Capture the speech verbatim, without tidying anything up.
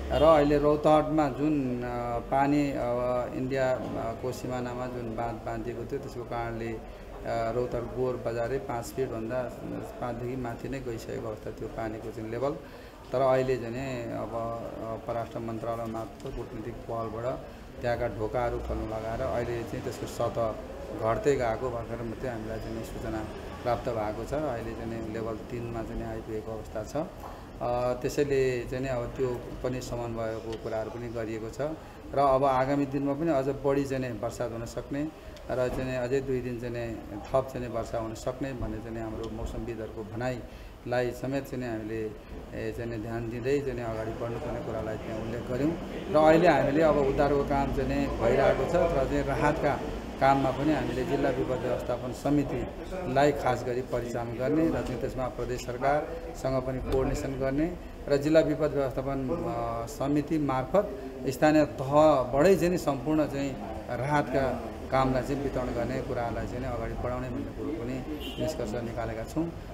र अहिले रौतहटमा जुन पानी इन्डियाको सिमानामा जुन बाँध बाँधिएको थियो त्यसको कारणले रौतहट गोर बजारै पाँच फिटभन्दा पाँचदेखि माथि नै गइसकेको अवस्था थियो पानीको चाहिँ लेभल। तर अहिले चाहिँ अब परराष्ट्र मन्त्रालय मार्फत कूटनीतिक पहलबाट त्यहाँका ढोकाहरू खोल्न लगाएर अहिले चाहिँ त्यसको सतह घट्दै गएको भर्खर मात्रै हामीलाई चाहिँ सूचना प्राप्त भएको छ। अहिले चाहिँ लेभल तीनमा चाहिँ आइपुगेको अवस्था छ। त्यसैले चाहिँ अब त्यो पनि समन्वयको कुराहरू पनि गरिएको छ र अब आगामी दिनमा पनि अझ बढी चाहिँ वर्षा हुन सक्ने र चाहिँ अझै दुई दिन चाहिँ थप चाहिँ वर्षा हुन सक्ने भन्ने चाहिँ हाम्रो मौसमविदहरूको भनाइलाई समेत चाहिँ हामीले चाहिँ ध्यान दिँदै चाहिँ अगाडि बढ्नुपर्ने कुरालाई त्यहाँ उल्लेख गऱ्यौँ। र अहिले हामीले अब उद्धारको काम चाहिँ भइरहेको छ र चाहिँ राहतका काममा पनि हामीले जिल्ला विपद व्यवस्थापन समितिलाई खास गरी परिचालन गर्ने र चाहिँ त्यसमा प्रदेश सरकारसँग पनि कोअर्डिनेसन गर्ने र जिल्ला विपद व्यवस्थापन समिति मार्फत स्थानीय तहबाटै चाहिँ सम्पूर्ण चाहिँ राहतका कामलाई चाहिँ वितरण गर्ने कुरालाई चाहिँ अगाडि बढाउने भन्ने कुरो पनि निष्कर्ष निकालेका छौँ।